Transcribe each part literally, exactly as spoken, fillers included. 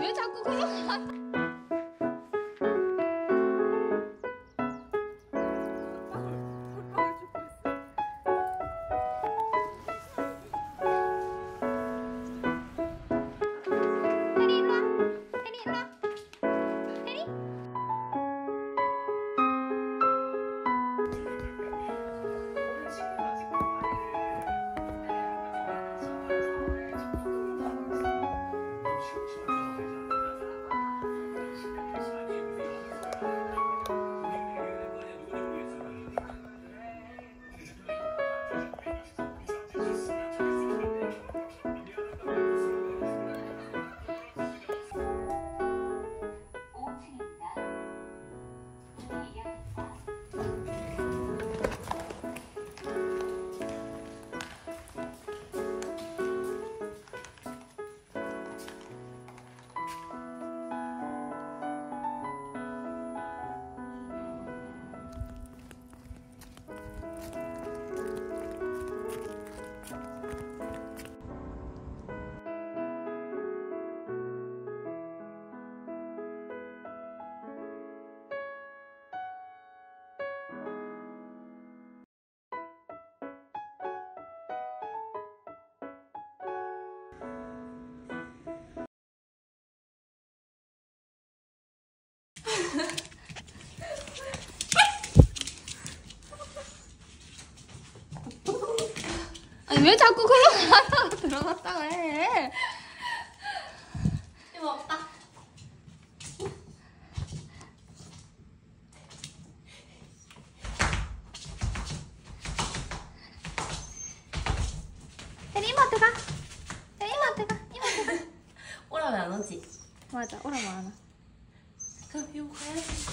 왜 자꾸 그러냐? 아니 왜 자꾸 그러고 들어갔다가 해? 이거 없다. 혜리 이모한테 가. 혜리 이모한테 가. 이모한테 가. 오라면 안 오지? 맞아, 오라면 안 와. 그럼 이거 가야지.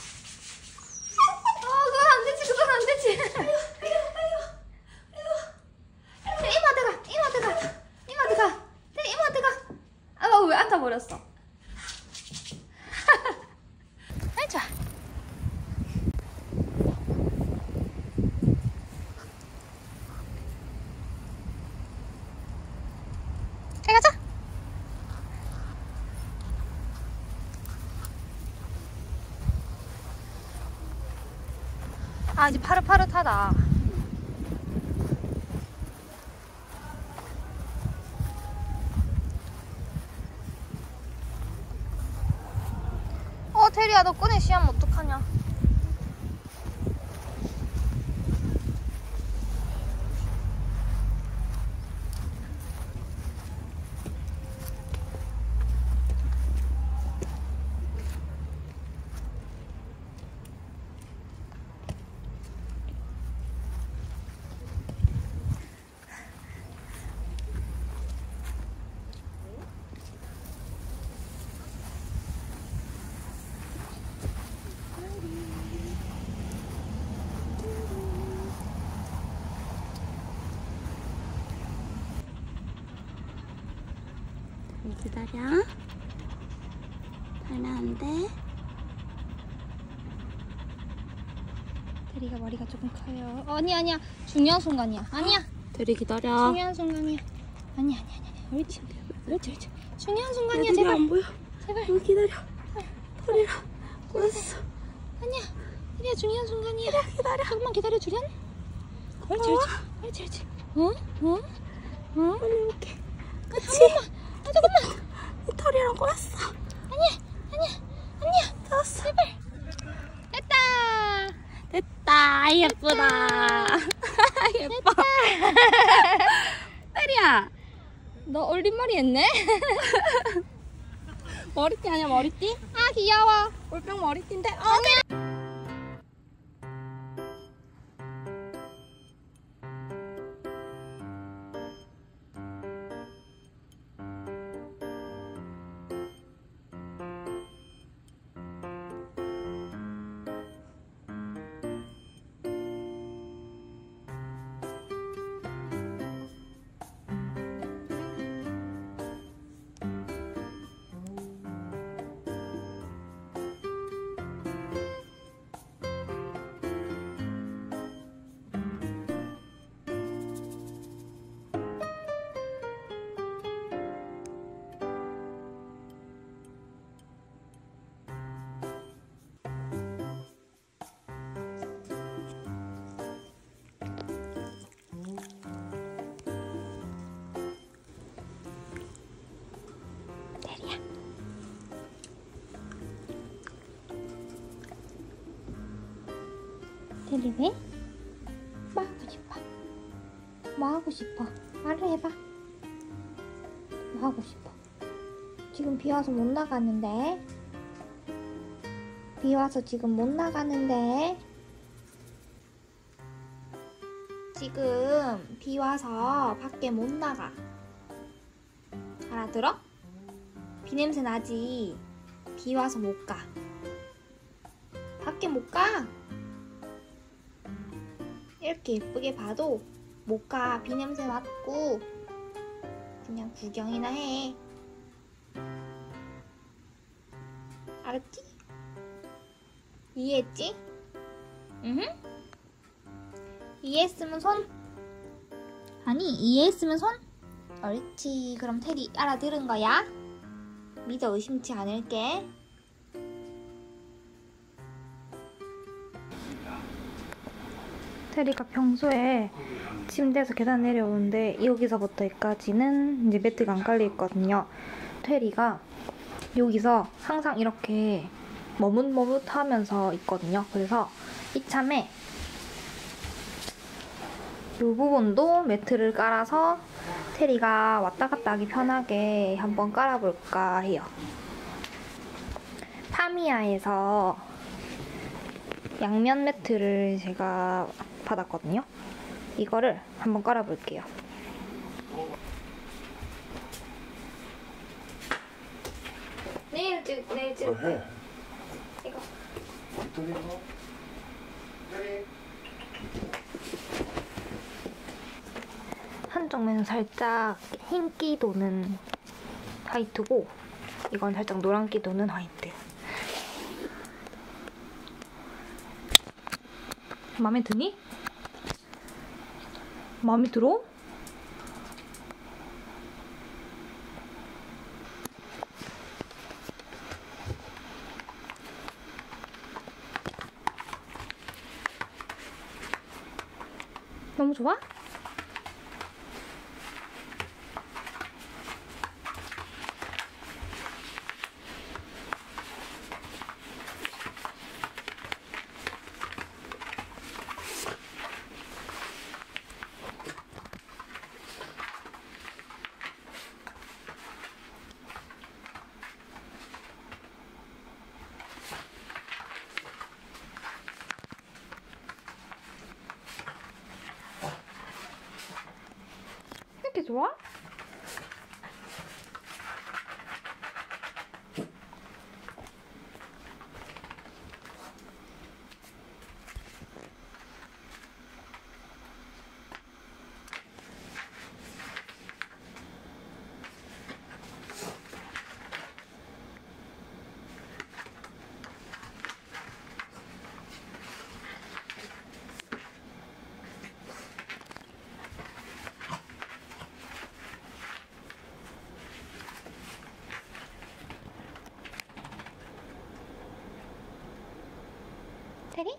어, 그건 안 되지, 그건 안 되지. 아이고, 아이고, 아이고. 혜리 이모한테 가. 이모한테 가. 이모한테 가. 혜리 이모한테 가. 아, 왜 앉아버렸어? 앉아. 해 가자. 아, 이제 파릇파릇하다. 어, 테리야, 너 꺼내 시하면 어떡하냐? 기다려. 달면 안 돼. 테리가 머리가 조금 커요. 어, 아니야, 아니야. 중요한 순간이야. 아니야. 대리 기다려. 중요한 순간이야. 아니야, 아니야, 아니야. 옳지. 옳지, 옳지. 중요한 순간이야, 애들이 제발. 안 보여. 제발. 여기 기다려. 털이랑 꼬였어. 아니야. 테리야, 중요한 순간이야. 기다려, 기다려. 조금만 기다려 주련. 옳지, 옳지. 옳지, 옳지. 어? 어? 어? 빨리 올게. 그치? 아, 조금만. 이 털이랑 꼬였어. 아니야, 아니야, 아니야. 됐어. 제발. 됐다. 됐다. 예쁘다. 예뻐. 테리야. 너 올림머리 했네? 머리띠 아니야, 머리띠? 아, 귀여워. 올병 머리띠인데. 어, 아니야. 테리 왜? 뭐 하고 싶어? 뭐 하고 싶어? 말을 해봐. 뭐 하고 싶어? 지금 비 와서 못 나가는데. 비 와서 지금 못 나가는데. 지금 비 와서 밖에 못 나가. 알아들어? 비 냄새 나지? 비 와서 못 가. 밖에 못 가. 이렇게 예쁘게 봐도 못 가. 비 냄새 맡고 그냥 구경이나 해. 알았지? 이해했지? 응? 이해했으면 손. 아니, 이해했으면 손. 옳지. 그럼 테리 알아들은 거야? 믿어 의심치 않을게. 테리가 평소에 침대에서 계단 내려오는데 여기서부터 여기까지는 이제 매트가 안 깔려 있거든요. 테리가 여기서 항상 이렇게 머뭇머뭇하면서 있거든요. 그래서 이참에 이 부분도 매트를 깔아서 테리가 왔다 갔다 하기 편하게 한번 깔아볼까 해요. 파미야에서 양면 매트를 제가 받았거든요. 이거를 한번 깔아볼게요. 내일 찍, 내일 찍을게. 이거. 한쪽 면은 살짝 흰기 도는 화이트고 이건 살짝 노란기 도는 화이트. 마음에 드니? 마음에 들어? 너무 좋아? 이렇게 좋아? 테리?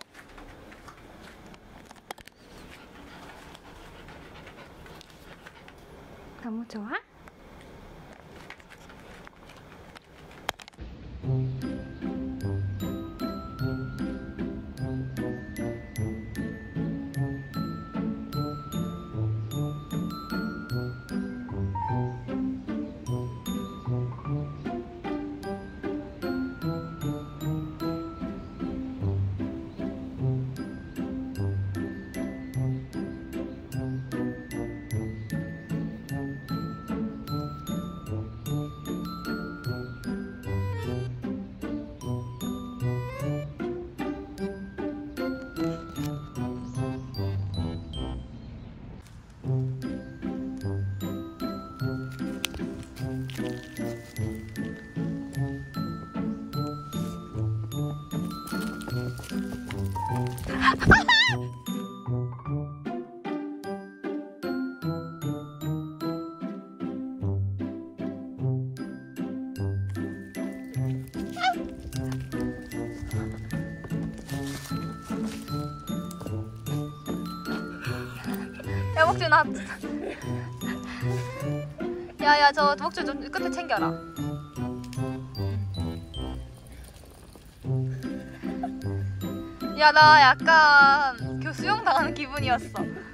너무 좋아? 야, 목줄 나. 야야, 저 목줄 좀 끝에 챙겨라. 야, 나 약간 교수형 당하는 기분이었어.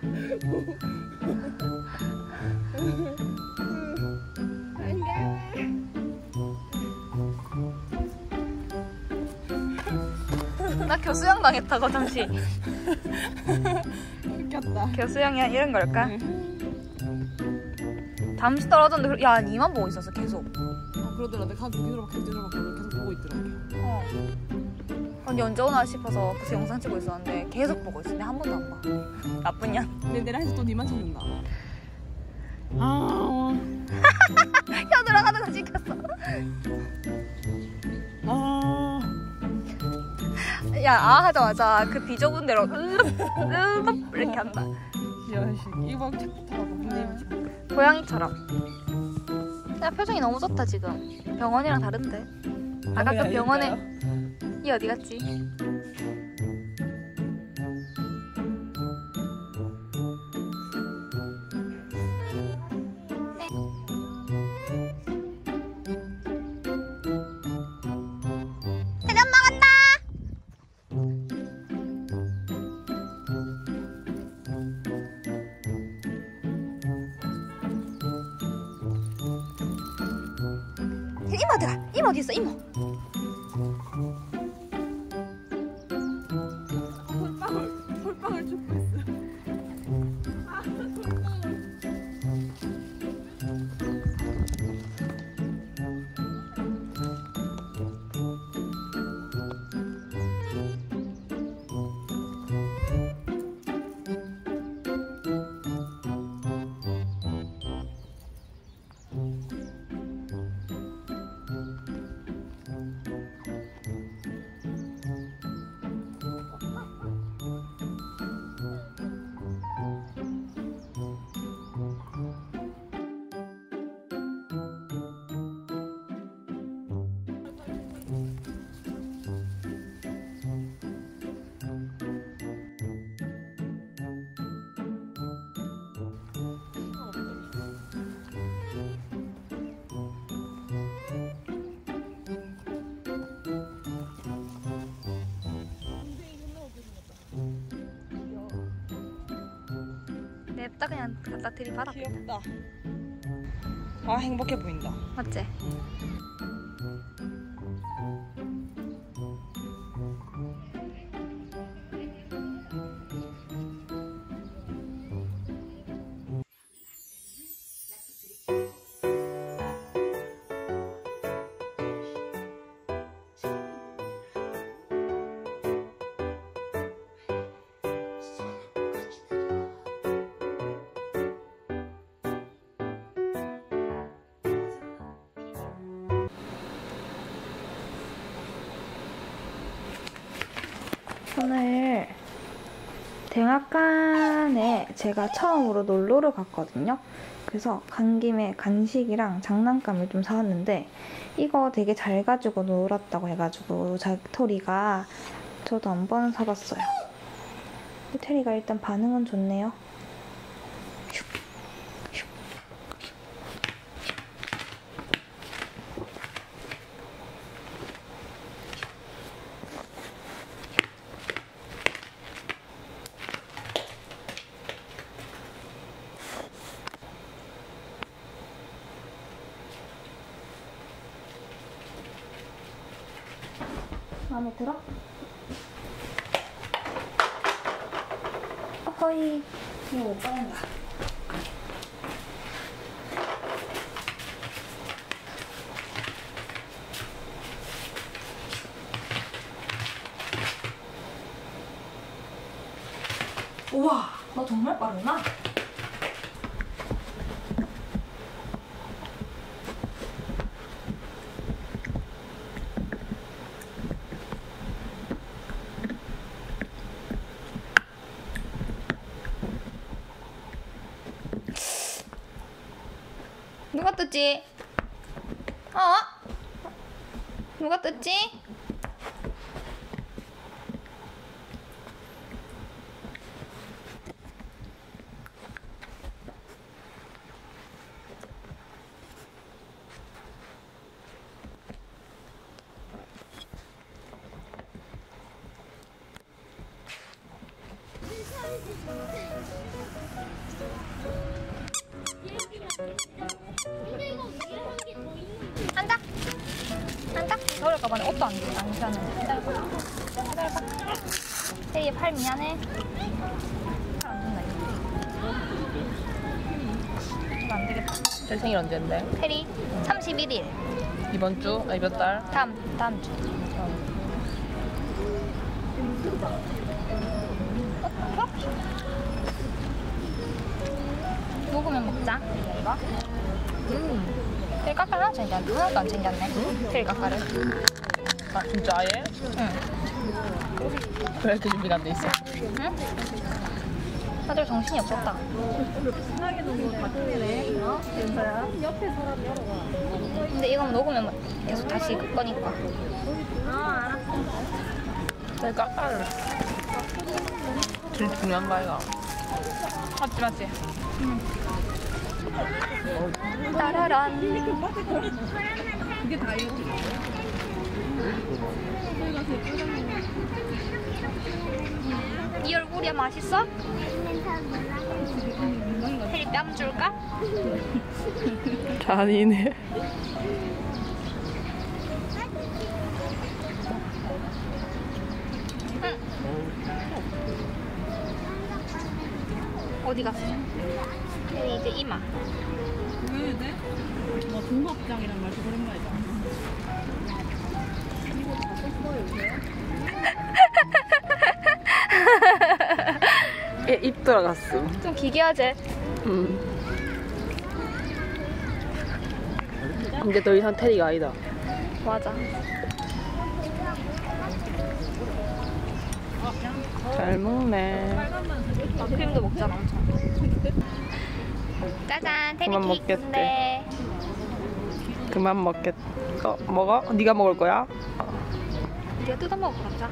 나 교수형 당했다고 잠시. 웃겼다. 교수형이 이런 걸까? 잠시 떨어졌는데 야 니만 보고 있었어 계속. 아 그러더라. 내가 계속 뒤돌아봐 계속 뒤돌아봐 계속 보고 있더라고. 어. 언니 언제 오나 싶어서 벌써 영상 찍고 있었는데 계속 보고 있어. 내가 한 번도 안 봐. 나쁜 년. 근데 내랑 해서 또 니만 찾는다. 아. 혀 들어가는 거 찍혔어. 아. 야, 아 하자마자 그 비좁은 대로 으ılı 이렇게 한다. 야씨 이거 착하고 분내면서. 고양이처럼. 야, 표정이 너무 좋다 지금. 병원이랑 다른데. 아까 그 병원에 이 어디 갔지? 대전 먹었다. 이모들아, 이모 어디 있어? 이모. 솔방울 솔방울 줍고 있어. 아 솔방울. 냅다 그냥 갖다 들이받아. 귀엽다. 아 행복해 보인다. 맞지? 오늘 대학관에 제가 처음으로 놀러를 갔거든요. 그래서 간 김에 간식이랑 장난감을 좀 사왔는데 이거 되게 잘 가지고 놀았다고 해가지고 자토리가 저도 한번 사봤어요. 테리가 일단 반응은 좋네요. 마음에 들어? 어허이, 이거 못 꺼낸다. 우와, 너 정말 빠르구나. 누가 뜯지? 어? 누가 뜯지? 저번에 옷도 안 주- 안 주셨는데. 기다려봐. 기다려봐. 테리의 팔 미안해. 팔 안 준다 이거. 이거 안 되겠다. 제 생일 언제인데? 테리 삼십일 일. 이번 주? 아니 몇 달? 다음 다음 주. 어? 먹으면 먹자. 이거. 음. 테리 깎아 하나 챙겼네. 하나도 안 챙겼네. 테리 깎아를. 아 진짜 아예? 응. 왜 이렇게 준비가 안 돼 있어? 응? 다들 정신이 없었다. 근데 이거 녹으면 계속 다시 그 거니까. 내 깎아를. 제일 중요한 거 아이가? 맞지 맞지. 응. 따라란. 그게 다이어트. 이 얼굴이야 맛있어? 테리 뺨 줄까? 잔이네. 응. 어디 갔어? 테리 이제 이마. 왜 해야 돼? 뭐 중국장이란 말 되게 오랜만이다. 이거 다 썼어요, 요새? 얘 입 들어갔어. 좀 기괴하지? 응. 근데 더 이상 테리가 아니다. 맞아. 잘 먹네. 아, 크림도 먹잖아 엄청. 짜잔 테리 그만 케이크인데. 그만 먹겠. 어, 먹어? 네가 먹을 거야? 네가 뜯어 먹어 그러자.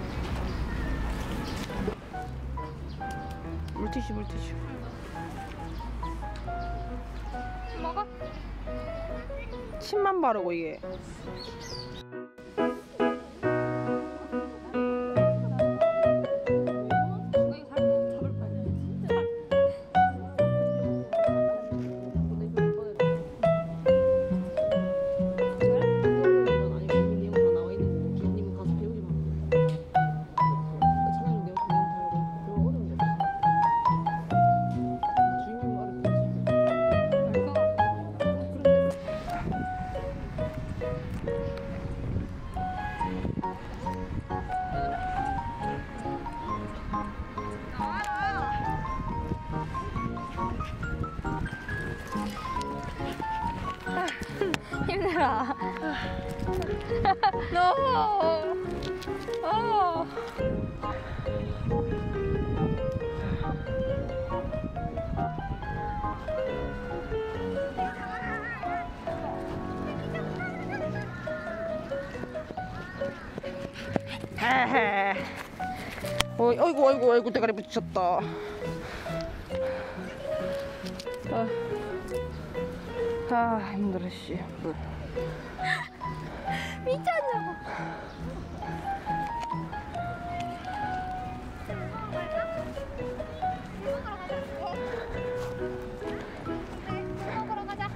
물티슈 물티슈. 먹어. 침만 바르고 이게. 힘들어. 너무. 어. 헤헤. 어, 어이구 어이구 어이구 대가리 부딪혔다. 아, 아 힘들어 씨. 물. 미쳤냐고. 먹으러 가자.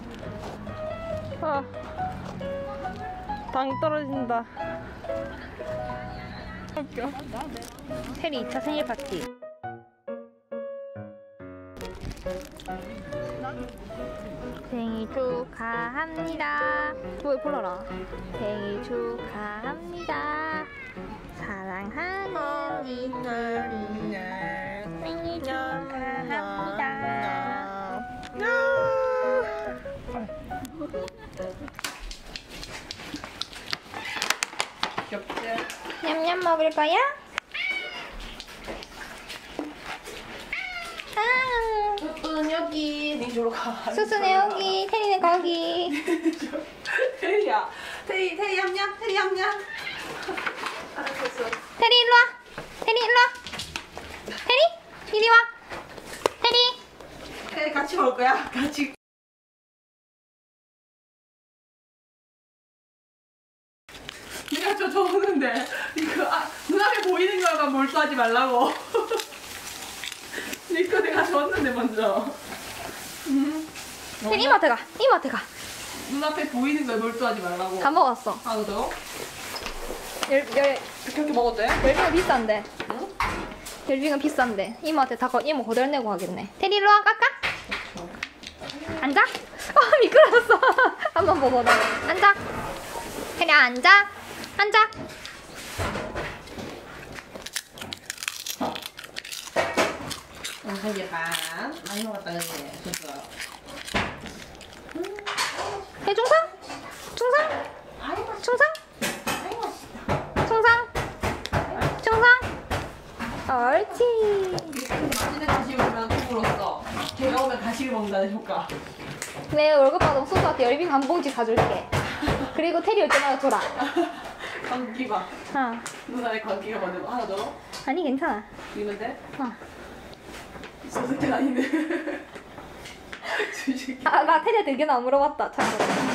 아, 당 떨어진다. 웃겨. 테리 이 차 생일 파티. 생일 축하합니다. 왜 불러라. 생일 축하합니다. 사랑하는 이들 생일 축하합니다. 귀엽지? 냠냠 먹을 거야? 아, 수순 여기. 니 저로 가. 수수네 여기, 테리네 거기. 테리야. 테리 테리 얌얌. 테리 얌얌. 알았어. 테리 일로 와. 테리 일로 와. 테리 이리 와. 테리. 테리 같이 먹을 거야. 같이. 내가 저 적었는데 이거 아, 눈앞에 보이는 거만 몰두하지 말라고. 이거 내가 적었는데 먼저. 음. 테리 이마트 가. 이마트 가. 눈앞에 보이는 거에 몰두하지 말라고. 다 먹었어. 아, 그래요? 열, 열, 그렇게 먹어도 돼? 열빙은 비싼데. 응? 열빙은 비싼데. 이모한테 다 거, 이모 거덜 내고 가겠네. 테리 일로 와, 깎아. 앉아. 아, 미끄러웠어. 한번 보고 나. 앉아. 테리 앉아. 앉아. 응, 이제 반. 많이 먹었다, 그지? 진짜. 해, 충성? 충성? 충성? 충성? 충성? 옳지. 맛있는 가식을 보면 부끄러웠어. 걔가 오면 가식을 먹는다는 효과. 내 월급 받으면 소수한테 열빙 한 봉지 사줄게. 그리고 테리 올 때마다 줘라. 광기가. 어. 누나의 광기가 먼저 하나 더. 아니, 괜찮아. 이면 돼? 어. 있었을 땐 아닌데. 주식이. 아, 나 테리한테 의견 안 물어봤다. 참고로.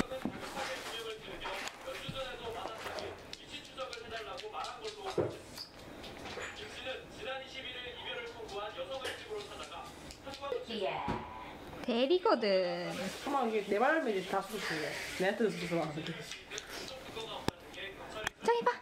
대리거든. 잠깐만, 이게 내 말을 다 수습해. 내한테도 수습을 안 해. 저기 봐.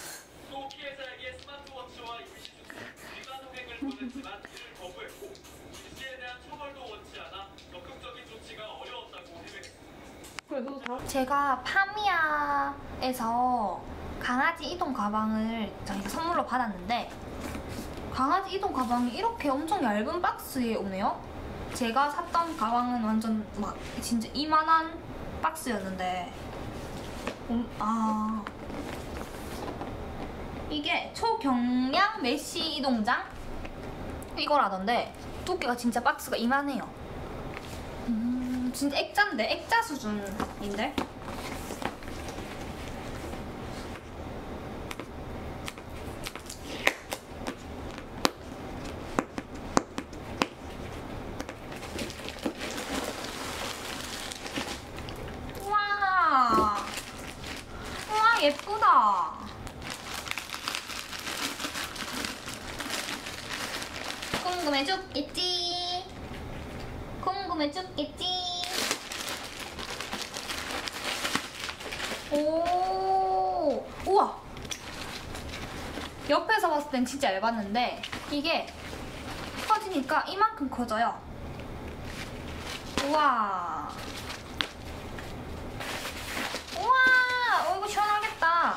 그래도 다. 제가 파미야에서 강아지 이동 가방을 저희가 선물로 받았는데 강아지 이동 가방이 이렇게 엄청 얇은 박스에 오네요. 제가 샀던 가방은 완전 막 진짜 이만한 박스였는데 음, 아 이게 초경량 메쉬 이동장 이거라던데 두께가 진짜 박스가 이만해요. 음, 진짜 액자인데 액자 수준인데. 우와, 우와 예쁘다. 궁금해 죽겠지. 궁금해 죽겠지. 오, 우와. 옆에서 봤을 땐 진짜 얇았는데 이게 커지니까 이만큼 커져요. 우와. 우와, 어, 이거 시원하겠다.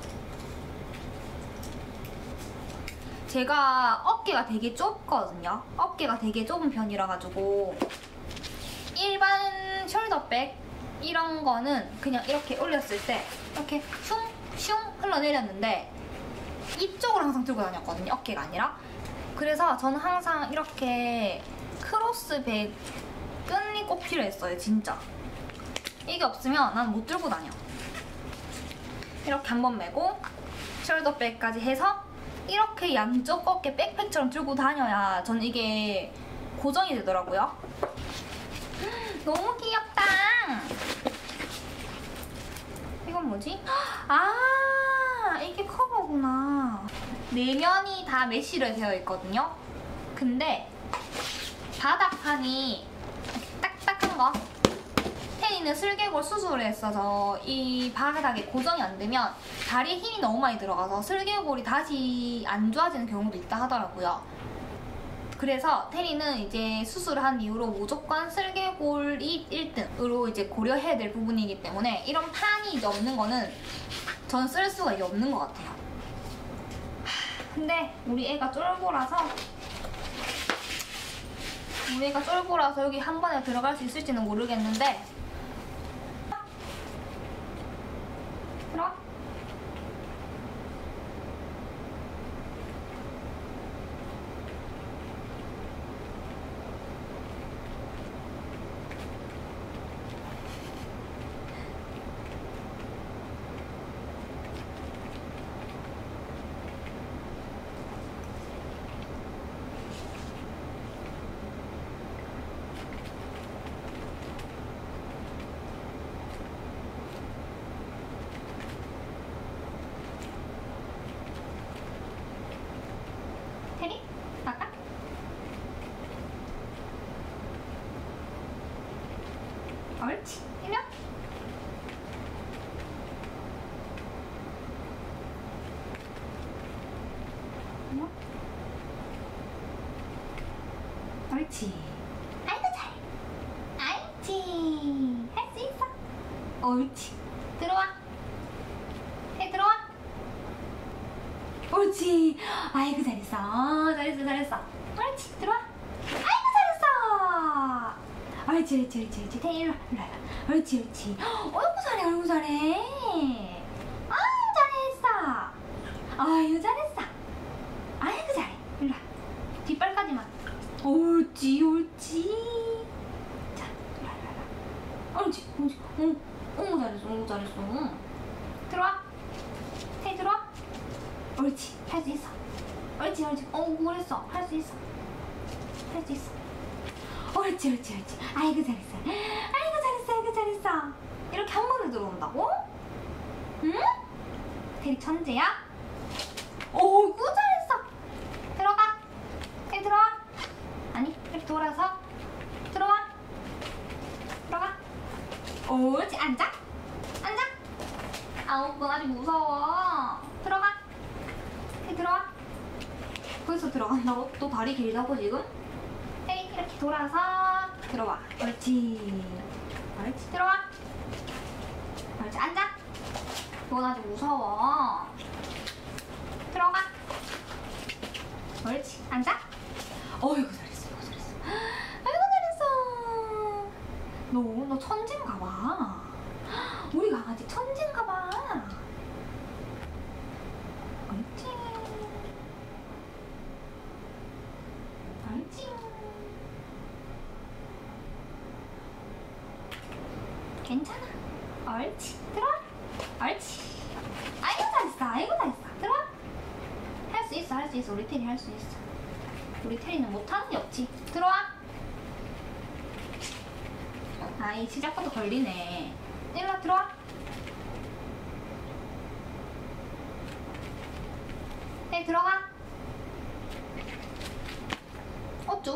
제가 어깨가 되게 좁거든요. 어깨가 되게 좁은 편이라 가지고 일반 숄더백 이런 거는 그냥 이렇게 올렸을 때 이렇게 슝슝 흘러내렸는데 이쪽으로 항상 들고 다녔거든요. 어깨가 아니라. 그래서 저는 항상 이렇게 크로스백 끈이 꼭 필요했어요. 진짜. 이게 없으면 난 못 들고 다녀. 이렇게 한번 메고 숄더백까지 해서 이렇게 양쪽 어깨 백팩처럼 들고 다녀야 저는 이게 고정이 되더라고요. 너무 귀엽다. 이건 뭐지? 아, 이게 커버구나. 내면이 다 메쉬로 되어 있거든요. 근데 바닥판이 딱딱한 거. 테니는 슬개골 수술을 했어서 이 바닥에 고정이 안 되면 다리에 힘이 너무 많이 들어가서 슬개골이 다시 안 좋아지는 경우도 있다 하더라고요. 그래서 테니는 이제 수술을 한 이후로 무조건 슬개골이 일 등으로 이제 고려해야 될 부분이기 때문에 이런 판이 이제 없는 거는 전 쓸 수가 이제 없는 것 같아요. 하, 근데 우리 애가 쫄보라서 우리 애가 쫄보라서 여기 한 번에 들어갈 수 있을지는 모르겠는데 들어와. 테니? 아까? 옳지. 일면? 옳지. 들어와. 해 들어와. 옳지. 아이고 잘했어. 잘했어 잘했어. 옳지. 들어와. 아이고 잘했어. 옳지 옳지 옳지 옳지. 태희 일로 와, 일로 와. 옳지 옳지. 어이구 잘해 어이구 잘해. 아유 잘했어. 아유 잘했어. 아이고 잘해. 일로 와. 뒷발까지만. 옳지 옳지. 자 일로 와, 일로 와. 옳지 옳지. 응. 어머 잘했어 어머 잘했어. 들어와. 태희 들어와. 옳지 할 수 있어. 옳지 옳지. 어 그랬어. 할 수 있어. 할 수 있어. 옳지 옳지 옳지. 아이고 잘했어. 아이고 잘했어 아이고 잘했어. 이렇게 한 번에 들어온다고? 응? 태희 천재야? 어이구 잘했어. 들어가. 태희 들어와. 아니 이렇게 돌아서 들어와. 들어가. 옳지. 앉아. 앉아. 아우 너 아직 무서워. 들어가. 태희 들어와. 벌써 들어간다고? 또 다리 길다고 지금? 태희 이렇게 돌아서 들어와. 옳지. 옳지. 들어와. 옳지. 앉아. 넌 아직 무서워. 들어가. 옳지. 앉아. 어이구 잘했어. 어이구 잘했어. 아이고 잘했어. 너, 너 천재인가 봐. 우리 강아지 천재인가 봐. 옳지. 옳지. 괜찮아. 옳지. 들어와. 옳지. 아이고 잘했어. 아이고 잘했어. 들어와. 할 수 있어. 할 수 있어. 우리 테리 할 수 있어. 우리 테리는 못하는 게 없지. 들어와. 아이 시작부터 걸리네. 일로 들어와. 네 들어가. 어쭈?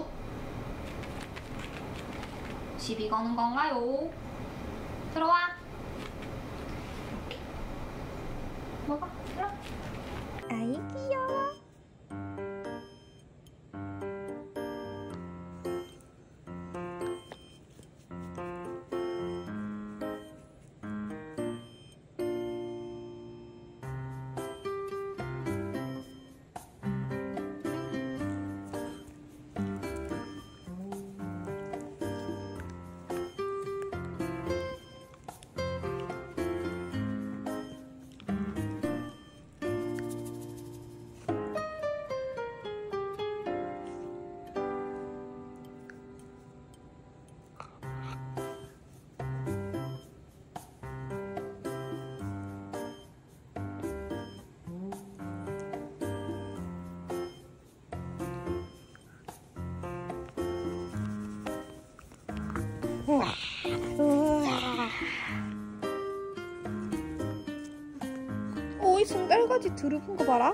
시비 거는 건가요? 들어와. 이렇게. 먹어. 일로. 아이 귀여워. 우와. 우와. 오, 이 승달가지 들어본 거 봐라.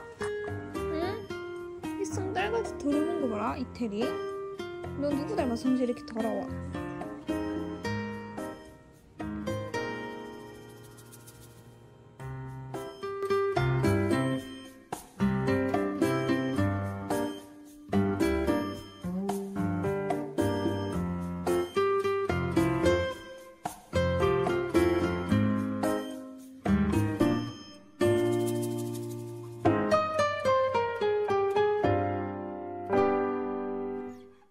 응? 이 승달가지 들어본 거 봐라, 이태리. 너 누구 닮아서 이렇게 더러워?